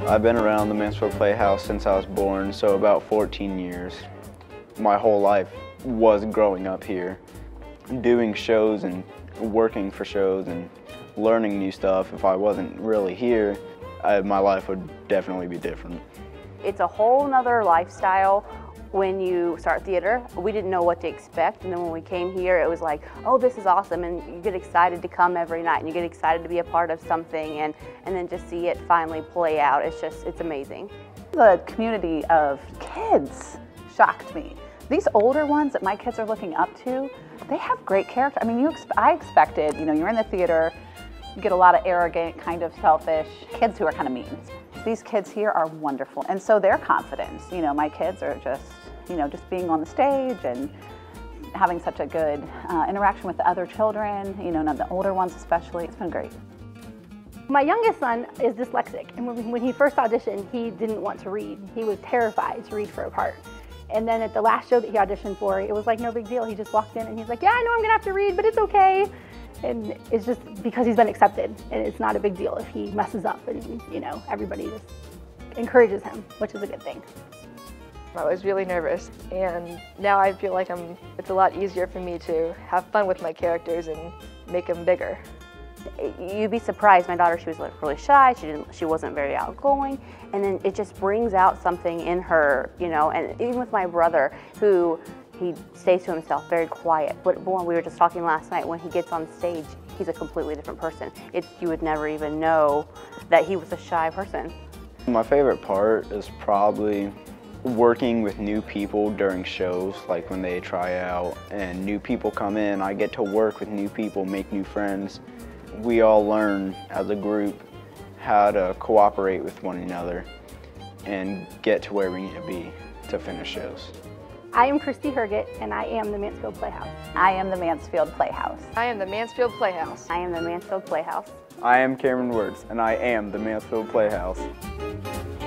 I've been around the Mansfield Playhouse since I was born, so about 14 years. My whole life was growing up here, doing shows and working for shows and learning new stuff. If I wasn't really here, my life would definitely be different. It's a whole nother lifestyle when you start theater. We didn't know what to expect, and then when we came here, it was like, oh, this is awesome, and you get excited to come every night, and you get excited to be a part of something, and then just see it finally play out. It's amazing. The community of kids shocked me. These older ones that my kids are looking up to, they have great character. I mean, I expected, you're in the theater, you get a lot of arrogant, kind of selfish kids who are kind of mean. These kids here are wonderful, and so their confidence. My kids are just, just being on the stage and having such a good interaction with the other children, the older ones especially. It's been great. My youngest son is dyslexic, and when he first auditioned, he didn't want to read. He was terrified to read for a part. And then at the last show that he auditioned for, it was like no big deal. He just walked in and he's like, yeah, I know I'm gonna have to read, but it's okay. And it's just because he's been accepted, and it's not a big deal if he messes up, and everybody just encourages him, which is a good thing. I was really nervous, and now I feel like it's a lot easier for me to have fun with my characters and make them bigger. You'd be surprised. My daughter, she was really shy. She wasn't very outgoing, and then it just brings out something in her, And even with my brother, who he stays to himself, very quiet. But when we were just talking last night, when he gets on stage, he's a completely different person. You would never even know that he was a shy person. My favorite part is probably working with new people during shows, like when they try out and new people come in. I get to work with new people, make new friends. We all learn as a group how to cooperate with one another and get to where we need to be to finish shows. I am Christy Herget, and I am the Mansfield Playhouse. I am the Mansfield Playhouse. I am the Mansfield Playhouse. I am the Mansfield Playhouse. I am Cameron Wirtz, and I am the Mansfield Playhouse.